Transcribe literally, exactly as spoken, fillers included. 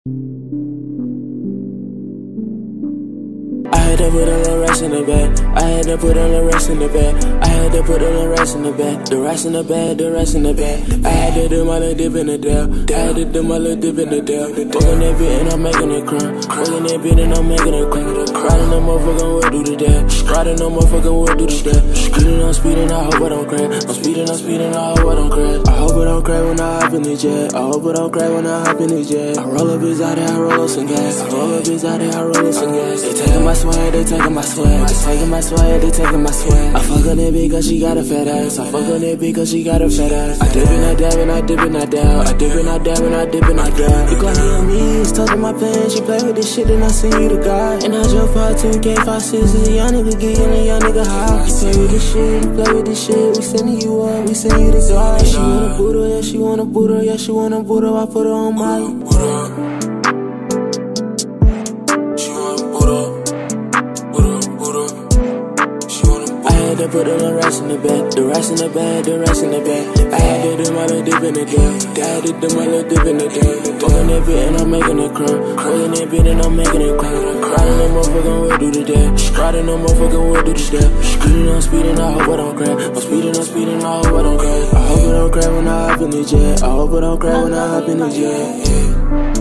I had to put a little rest in the bed. I had to put a little rest in the bed. I had to put a little rest in the bed. The rest in the bed, the rest in the bed. I had to do my little dip in the dell. I had to do my little dip in the dell. Fucking that bit and I'm making it crumb. Fucking that bit and I'm making it crumb. Riding the motherfucking wood do the dash. Riding the motherfucking wood do the dash. Speeding, I'm speeding, I hope I don't crash. I'm speeding, I'm speeding, I hope I don't crash. I hope I don't crash when I hop in the jet. I hope I don't crash when I hop in the jet. I roll up his out there, I roll up some gas. I roll up his out there, I roll up some gas. They taking my swag, they taking my swag. They taking my swag, they taking my swag. I fuck on that bitch cause she got a fat ass. I fuck on that bitch cause she got a fat ass. I dip and I dab and I dip and I dab. I dip and I dab and I dip and I dab. You got on me, it's tucking my pants. She play with this shit and I send you to God. And I jump out two K, five six, a young nigga get in a young nigga high. You play with this shit, you play with this shit. We sending you up, we send you to God. She wanna boot her, yeah, she wanna boot her, yeah, she wanna boot her. I put her on my I had to put a little rest in the bed, the rest in the bed, the rest in the bed. I had to do my little dip in the dell. I had to do my little dip in the dell. Fucking that bit and I'm making it crumb. Fucking that bit and I'm making it crumb. Riding the motherfucking wood do the dash. Riding the motherfucking wood do the dash. Speeding, I'm speeding, I hope I don't crash. I'm speeding, I'm speeding, I hope I don't crash. I hope I don't crash when I hop in the jet. I hope I don't crash when I hop in the jet.